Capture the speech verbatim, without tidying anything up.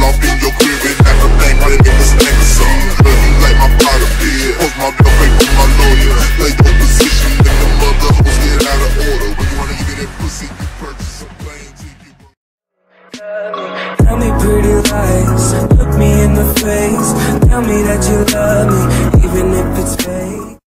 off in your crib and have a thing right in the stamps. Love you like my father did. Post my bill, pay for my lawyer. Play your position and the mother hoes get out of order. When you wanna give it that pussy, you purchase a plane ticket. Tell me pretty lies, look me in the face. Tell me that you love me, even if it's fake.